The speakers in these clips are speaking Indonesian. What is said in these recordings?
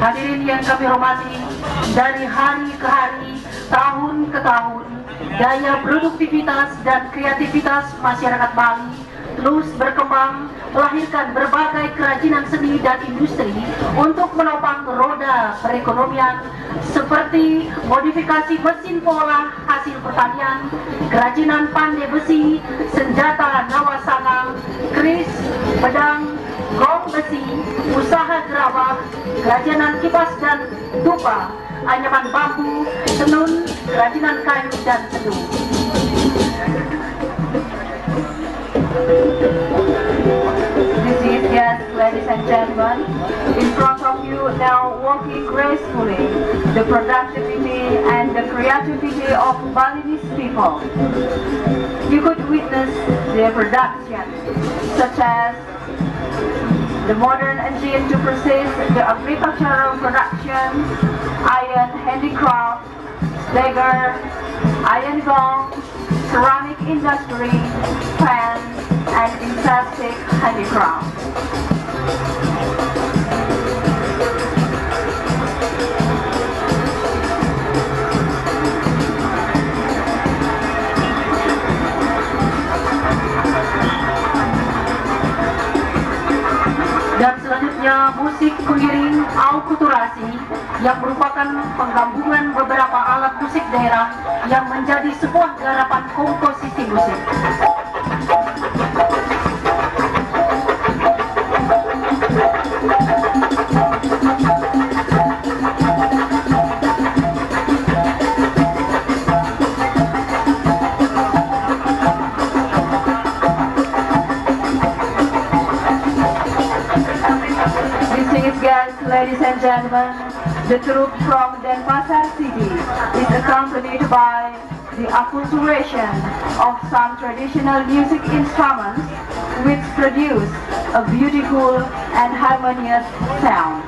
Hadirin yang kami hormati, dari hari ke hari, tahun ke tahun, daya produktivitas dan kreativitas masyarakat Bali terus berkembang, melahirkan berbagai kerajinan seni dan industri untuk menopang roda perekonomian seperti modifikasi mesin pola hasil pertanian, kerajinan pandai besi, senjata nawasanga, keris, pedang, gong besi, usaha gerabah, kerajinan kipas dan dupa, anyaman bambu, tenun, kerajinan kayu dan seduh. This is, yes, ladies and gentlemen, in front of you now walking gracefully the productivity and the creativity of Balinese people. You could witness their production, such as the modern engine to process the agricultural production, iron handicraft, dagger, iron gong, ceramic industry, pen, and fantastic handicraft. Dan selanjutnya musik pengiring alkulturasi yang merupakan penggabungan beberapa alat musik daerah yang menjadi sebuah garapan komposisi musik. Ladies and gentlemen, the troupe from Denpasar City is accompanied by the acculturation of some traditional music instruments which produce a beautiful and harmonious sound.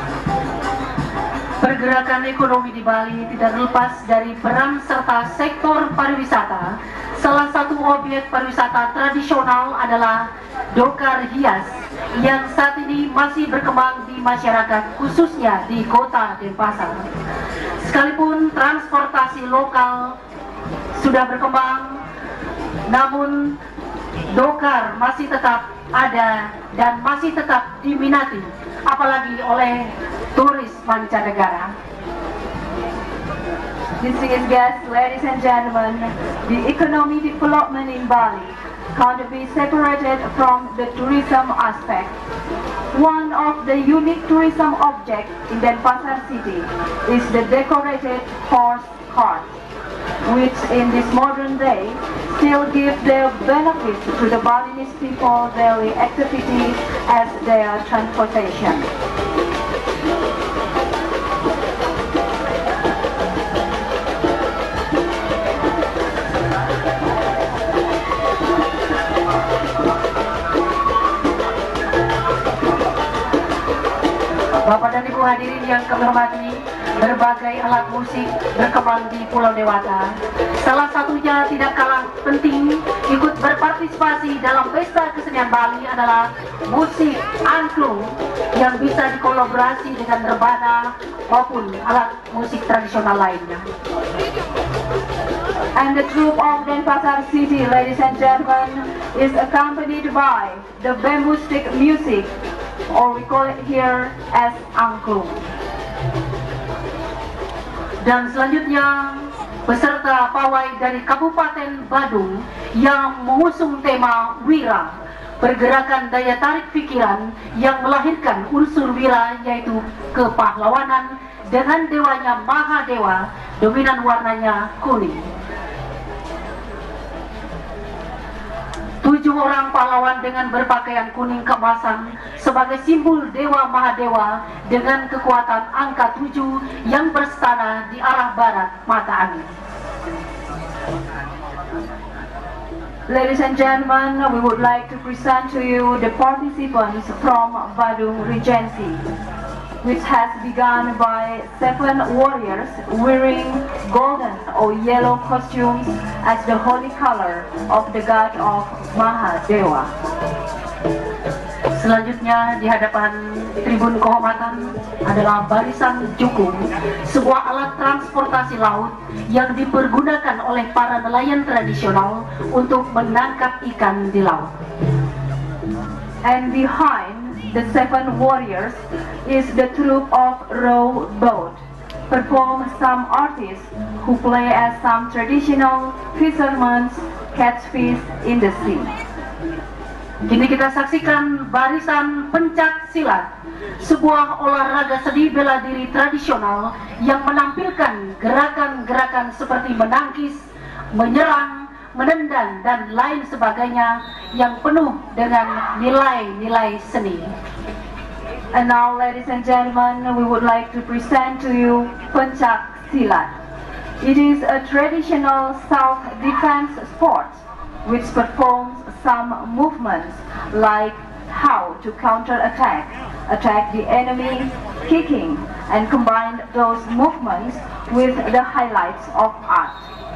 Pergerakan ekonomi di Bali tidak lepas dari peran serta sektor pariwisata. Salah satu objek pariwisata tradisional adalah dokar hias yang saat ini masih berkembang di masyarakat, khususnya di kota Denpasar. Sekalipun transportasi lokal sudah berkembang, namun dokar masih tetap ada dan masih tetap diminati, apalagi oleh turis mancanegara. Distinguished guests, ladies and gentlemen, the economic development in Bali can't be separated from the tourism aspect. One of the unique tourism objects in Denpasar city is the decorated horse cart, which in this modern day still give their benefit to the Balinese people daily activity as their transportation. Bapak dan Ibu hadirin yang kami hormati, berbagai alat musik berkembang di Pulau Dewata. Salah satunya tidak kalah penting ikut berpartisipasi dalam pesta kesenian Bali adalah musik angklung yang bisa dikolaborasi dengan rebana maupun alat musik tradisional lainnya. And the troupe of Denpasar city, ladies and gentlemen, is accompanied by the bamboo stick music, or we call it here as angklung. Dan selanjutnya peserta pawai dari Kabupaten Badung yang mengusung tema Wira, pergerakan daya tarik pikiran yang melahirkan unsur wira, yaitu kepahlawanan dengan dewanya Mahadewa, dominan warnanya kuning. 7 orang pahlawan dengan berpakaian kuning keemasan sebagai simbol Dewa Mahadewa dengan kekuatan angka 7 yang berstana di arah barat mata angin. Ladies and gentlemen, we would like to present to you the participants from Badung Regency, which has begun by 7 warriors wearing golden or yellow costumes as the holy color of the god of Mahadewa. Selanjutnya di hadapan tribun kehormatan adalah barisan jukung, sebuah alat transportasi laut yang dipergunakan oleh para nelayan tradisional untuk menangkap ikan di laut. And behind the 7 warriors is the troop of row boat. Perform some artists who play as some traditional fishermen catch fish in the sea. Kini kita saksikan barisan pencak silat, sebuah olahraga seni bela diri tradisional yang menampilkan gerakan-gerakan seperti menangkis, menyerang, menendang, dan lain sebagainya yang penuh dengan nilai-nilai seni. And now, ladies and gentlemen, we would like to present to you Pencak Silat. It is a traditional self-defense sport which performs some movements like how to counter-attack, attack the enemy, kicking, and combine those movements with the highlights of art.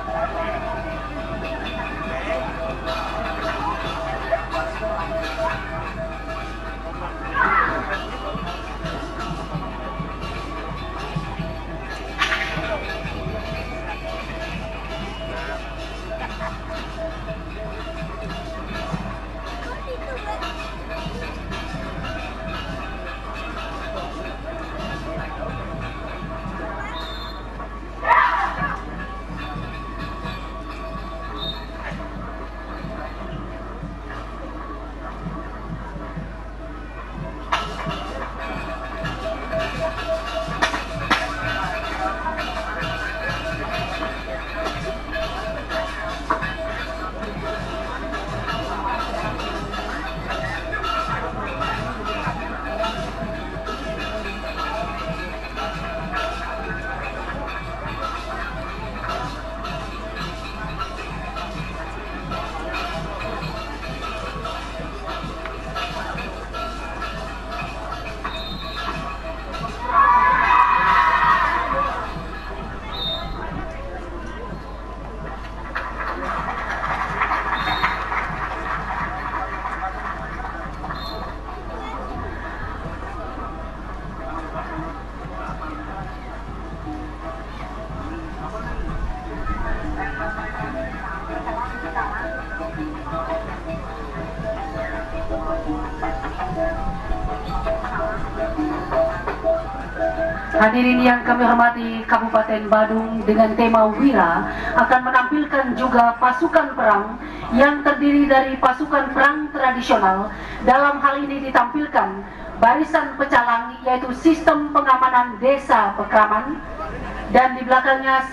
Hadirin yang kami hormati, Kabupaten Badung dengan tema Wira akan menampilkan juga pasukan perang yang terdiri dari pasukan perang tradisional. Dalam hal ini ditampilkan barisan pecalang, yaitu sistem pengamanan desa Pekraman, dan di belakangnya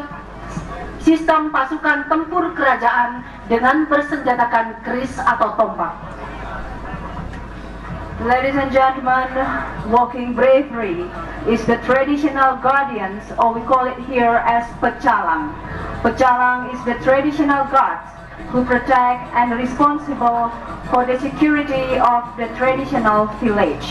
sistem pasukan tempur kerajaan dengan bersenjatakan keris atau tombak. Ladies and gentlemen, walking bravery is the traditional guardians, or we call it here as Pecalang. Pecalang is the traditional guards who protect and responsible for the security of the traditional village.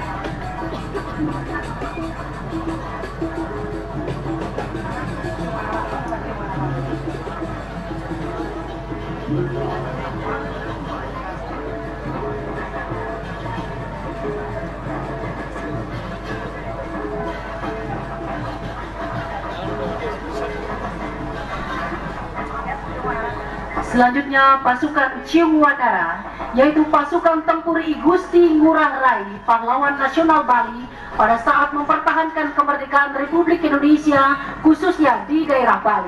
Selanjutnya pasukan Cium Wanara, yaitu pasukan tempur I Gusti Ngurah Rai, pahlawan nasional Bali pada saat mempertahankan kemerdekaan Republik Indonesia, khususnya di daerah Bali.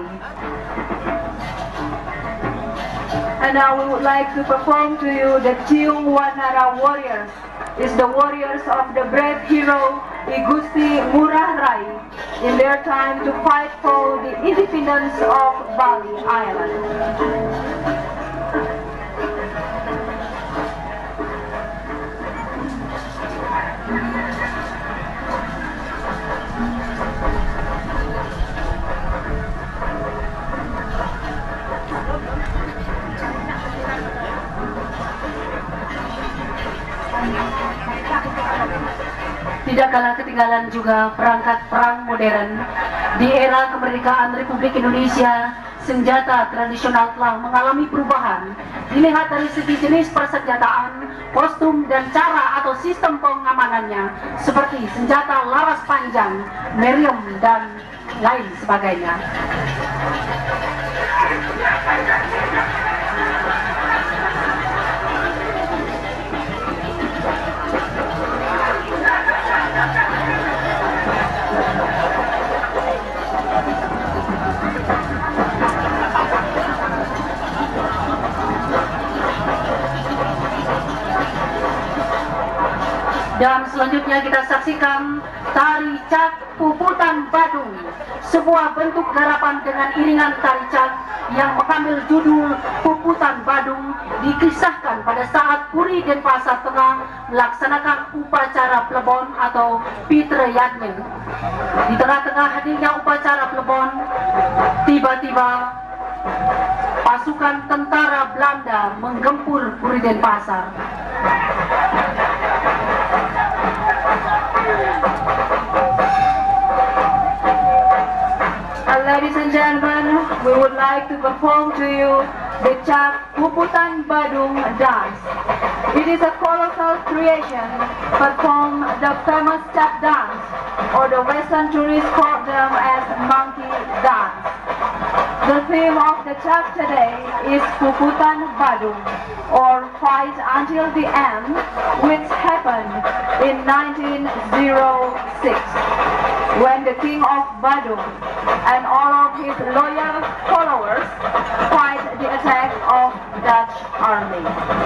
And now we would like to perform to you the Cium Wanara warriors. Is the warriors of the brave hero I Gusti Ngurah Rai in their time to fight for the independence of Bali Island. Tidak kalah ketinggalan juga perangkat perang modern di era kemerdekaan Republik Indonesia senjata tradisional telah mengalami perubahan dilihat dari segi jenis persenjataan, kostum, dan cara atau sistem pengamanannya seperti senjata laras panjang, meriam, dan lain sebagainya. Dan selanjutnya kita saksikan tari cak Puputan Badung, sebuah bentuk garapan dengan iringan tari cak yang mengambil judul Puputan Badung, dikisahkan pada saat Puri Denpasar tengah melaksanakan upacara plebon atau Pitre Yadnya. Di tengah-tengah hadirnya upacara plebon, tiba-tiba pasukan tentara Belanda menggempur Puri Denpasar. Ladies and gentlemen, we would like to perform to you the Cak Puputan Badung dance. It is a colossal creation, perform the famous Cak dance, or the Western tourists call them as monkey dance. The theme of the Cak today is Puputan Badung, or fight until the end, which happened in 1906, when the King of Badung and all of his loyal followers fight the attack of Dutch army.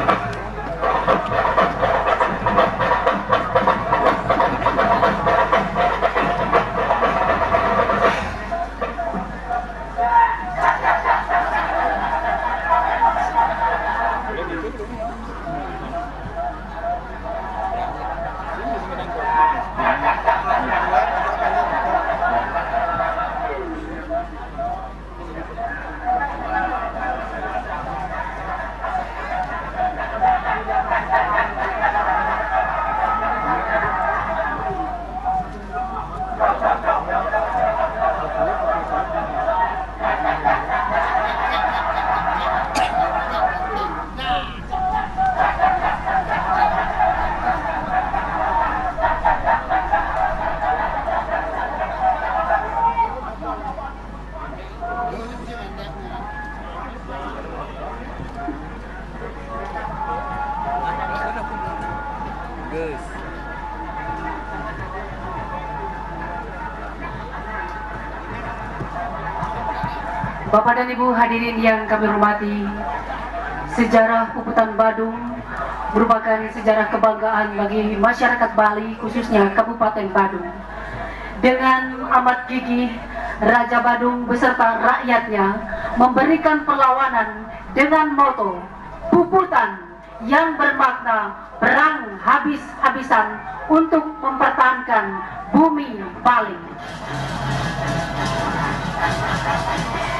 Bapak dan Ibu hadirin yang kami hormati, sejarah Puputan Badung merupakan sejarah kebanggaan bagi masyarakat Bali, khususnya Kabupaten Badung. Dengan amat gigih, Raja Badung beserta rakyatnya memberikan perlawanan dengan moto Puputan, yang bermakna perang habis-habisan untuk mempertahankan bumi Bali.